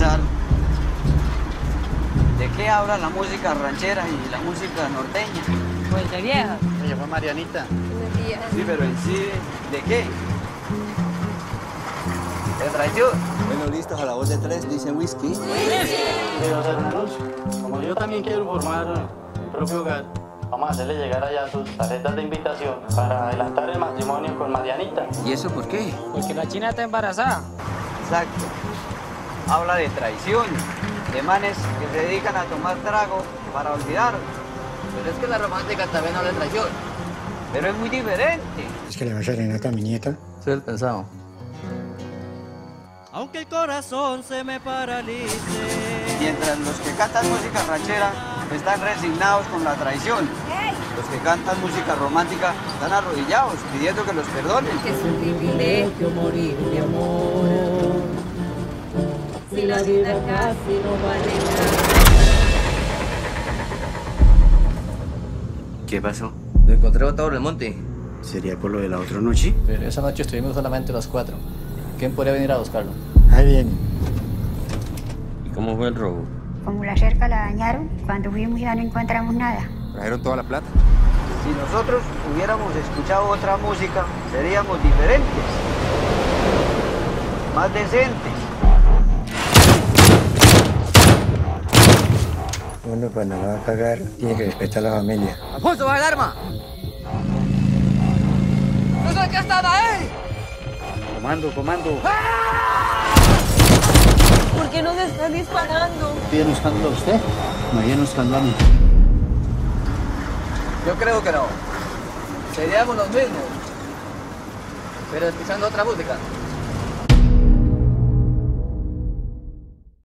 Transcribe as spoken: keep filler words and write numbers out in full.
sal. ¿De qué habla la música ranchera y la música norteña? Pues de vieja. Ella fue Marianita. Buenos días. Sí, pero en sí, ¿de qué? ¿De traición? Bueno, listos, a la voz de tres, dice whisky. Quiero hacer un anuncio. Como yo también quiero formar mi propio hogar, vamos a hacerle llegar allá sus tarjetas de invitación para adelantar el matrimonio con Marianita. ¿Y eso por qué? Porque la china está embarazada. Exacto. Habla de traición, de manes que se dedican a tomar trago para olvidar. Pero es que la romántica también habla de traición. Pero es muy diferente. Es que le va a serenata a mi nieta. Soy el pensado. Aunque el corazón se me paralice. Mientras los que cantan música ranchera están resignados con la traición. Los que cantan música romántica están arrodillados pidiendo que los perdonen. Que es un privilegio morir de amor. Si la vida casi no vale nada. ¿Qué pasó? Lo encontré botado en el monte. ¿Sería por lo de la otra noche? Pero esa noche estuvimos solamente los cuatro. ¿Quién podría venir a buscarlo? Ahí viene. ¿Y cómo fue el robo? Como la cerca la dañaron, cuando fuimos ya no encontramos nada. ¿Trajeron toda la plata? Si nosotros hubiéramos escuchado otra música, seríamos diferentes, más decentes. Uno cuando va a cagar tiene que respetar a la familia. ¡Alfonso, baja el arma! ¡No sé qué están ahí! Comando, comando. ¿Por qué nos están disparando? ¿Viene buscando a usted? Me viene buscando a mí. Yo creo que no. Seríamos los mismos. Pero escuchando otra música.